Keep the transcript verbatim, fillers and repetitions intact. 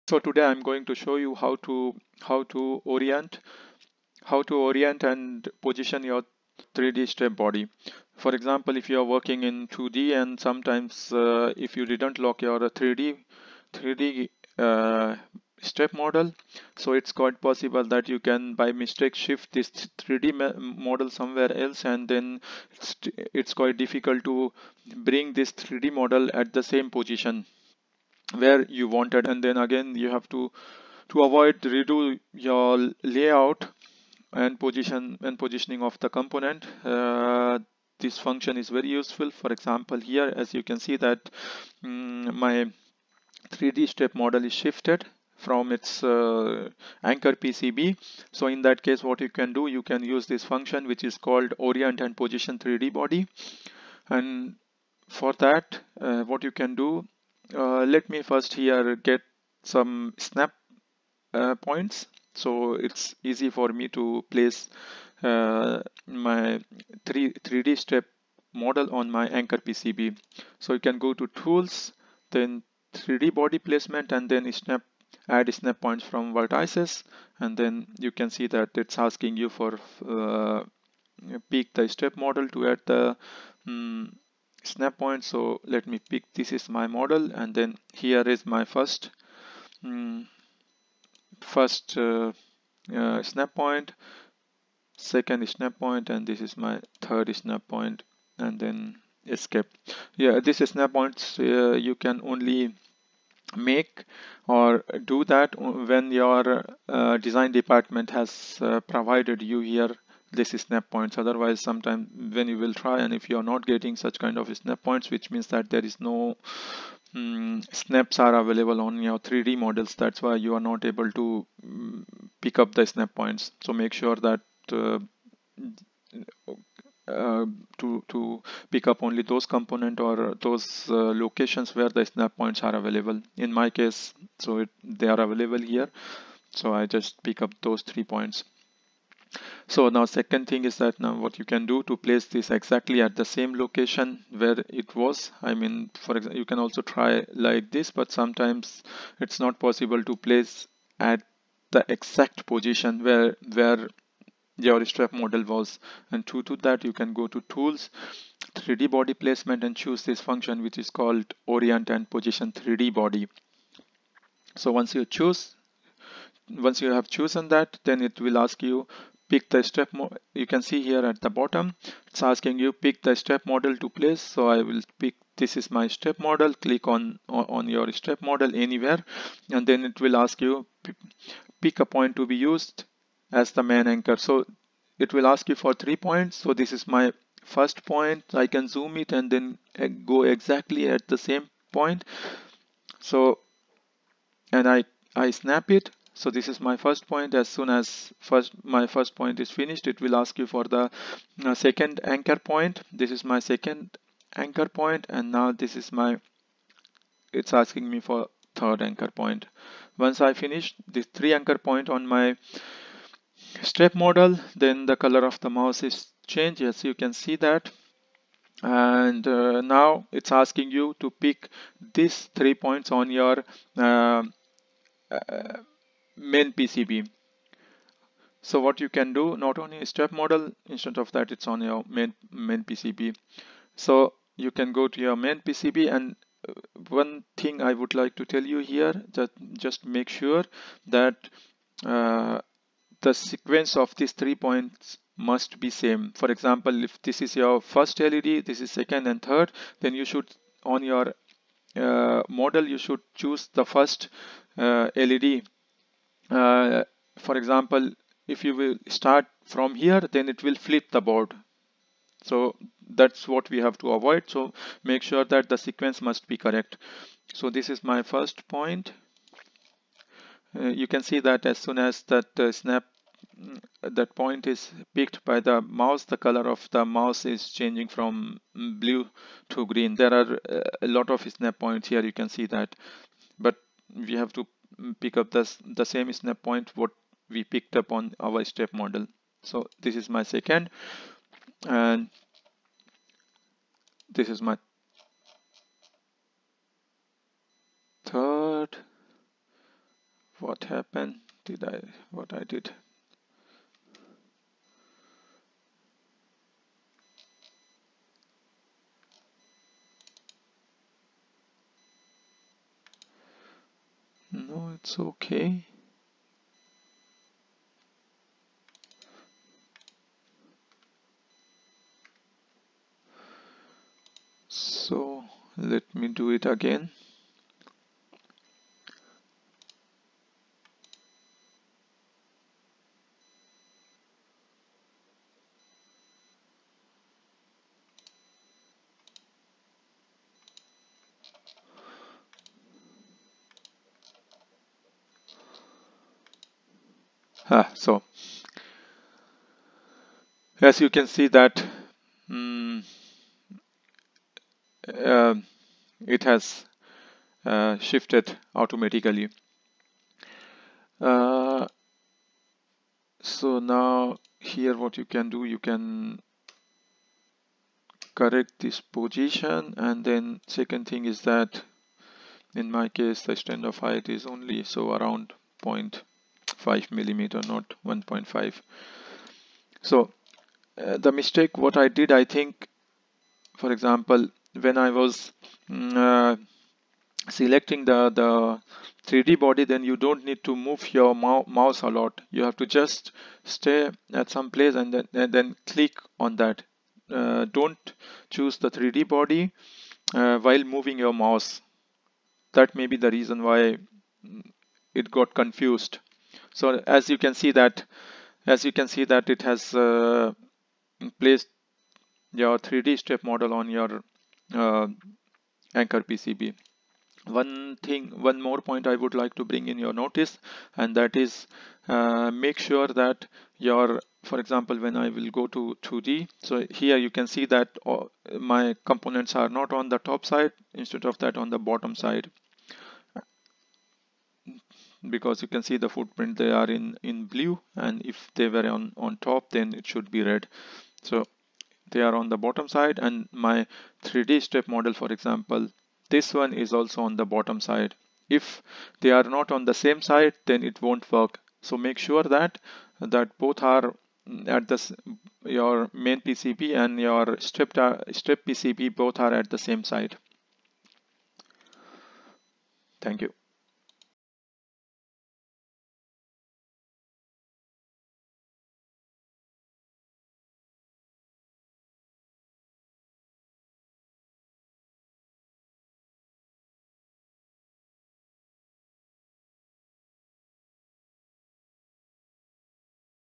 So today I'm going to show you how to how to orient how to orient and position your three D step body. For example, if you are working in two D and sometimes uh, if you didn't lock your three D uh, step model, so it's quite possible that you can by mistake shift this three D model somewhere else, and then it's, it's quite difficult to bring this three D model at the same position where you wanted, and then again you have to to avoid redo your layout and position and positioning of the component. Uh, this function is very useful. For example, here as you can see that um, my three D step model is shifted from its uh, anchor P C B. So in that case, what you can do, you can use this function which is called orient and position three D body. And for that, uh, what you can do, uh, let me first here get some snap uh, points, so it's easy for me to place uh, my three 3D step model on my anchor P C B. So you can go to tools, then three D body placement, and then snap add snap points from vertices, and then you can see that it's asking you for uh, pick the step model to add the um, snap point. So let me pick, this is my model, and then here is my first um, first uh, uh, snap point, second snap point, and this is my third snap point, and then escape. Yeah, this snap points uh, you can only make or do that when your uh, design department has uh, provided you here this snap points. Otherwise, sometimes when you will try, and if you are not getting such kind of snap points, which means that there is no um, snaps are available on your three D models, that's why you are not able to um, pick up the snap points. So make sure that uh, uh, to to pick up only those component or those uh, locations where the snap points are available. In my case, so it, they are available here, so I just pick up those three points. So now second thing is that now what you can do to place this exactly at the same location where it was. I mean, for example, you can also try like this, but sometimes it's not possible to place at the exact position where where your strap model was. And to do that, you can go to tools, three D body placement, and choose this function which is called orient and position three D body. So once you choose once you have chosen that, then it will ask you pick the step. You can see here at the bottom it's asking you pick the step model to place. So I will pick, this is my step model, click on on your step model anywhere, and then it will ask you pick a point to be used as the main anchor. So it will ask you for three points. So this is my first point. I can zoom it and then go exactly at the same point. So and I I snap it. So this is my first point. As soon as first my first point is finished, it will ask you for the uh, second anchor point. This is my second anchor point, and now this is my, it's asking me for third anchor point. Once I finish these three anchor point on my step model, then the color of the mouse is changed, as you can see that. And uh, now it's asking you to pick these three points on your uh, uh, main P C B. So what you can do, not only step model, instead of that it's on your main main P C B. So you can go to your main P C B, and one thing I would like to tell you here, that just make sure that uh, the sequence of these three points must be same. For example, if this is your first L E D, this is second and third, then you should on your uh, model you should choose the first uh, L E D. Uh, for example, if you will start from here, then it will flip the board. So that's what we have to avoid. So make sure that the sequence must be correct. So this is my first point. Uh, you can see that as soon as that uh, snap that point is picked by the mouse, the color of the mouse is changing from blue to green. There are uh, a lot of snap points here, you can see that, but we have to pick up the, the same snap point what we picked up on our step model. So this is my second, and this is my third, what happened? Did I what I did? No, it's okay. So let me do it again. Ah, so as you can see that mm, uh, it has uh, shifted automatically. Uh, so now here what you can do, you can correct this position, and then second thing is that in my case the standoff height is only so around zero point five millimeter, not one point five. So uh, the mistake what I did, I think, for example, when I was mm, uh, selecting the the three D body, then you don't need to move your mou mouse a lot. You have to just stay at some place and then and then click on that. Uh, don't choose the three D body uh, while moving your mouse. That may be the reason why it got confused. So as you can see that as you can see that it has uh, placed your three D step model on your uh, anchor P C B. One thing, one more point I would like to bring in your notice, and that is uh, make sure that your, for example, when I will go to two D, so here you can see that uh, my components are not on the top side, instead of that on the bottom side, because you can see the footprint, they are in in blue, and if they were on on top, then it should be red. So they are on the bottom side, and my three D step model, for example, this one is also on the bottom side. If they are not on the same side, then it won't work. So make sure that that both are at this, your main P C B and your step step P C B both are at the same side. Thank you.